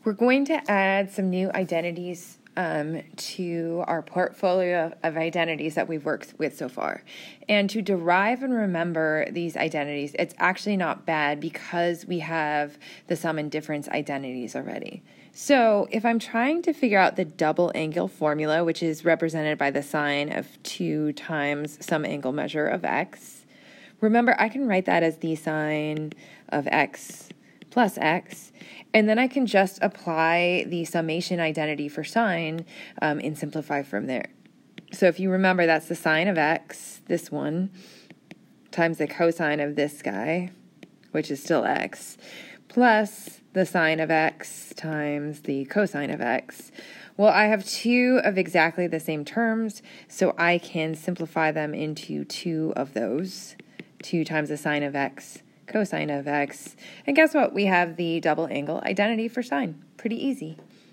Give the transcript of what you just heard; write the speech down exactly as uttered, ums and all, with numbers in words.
We're going to add some new identities um, to our portfolio of identities that we've worked with so far. And to derive and remember these identities, it's actually not bad because we have the sum and difference identities already. So if I'm trying to figure out the double angle formula, which is represented by the sign of two times some angle measure of x, remember I can write that as the sine of x plus x, and then I can just apply the summation identity for sine um, and simplify from there. So if you remember, that's the sine of x, this one, times the cosine of this guy, which is still x, plus the sine of x times the cosine of x. Well, I have two of exactly the same terms, so I can simplify them into two of those. two times the sine of x, cosine of x. And guess what? We have the double angle identity for sine. Pretty easy.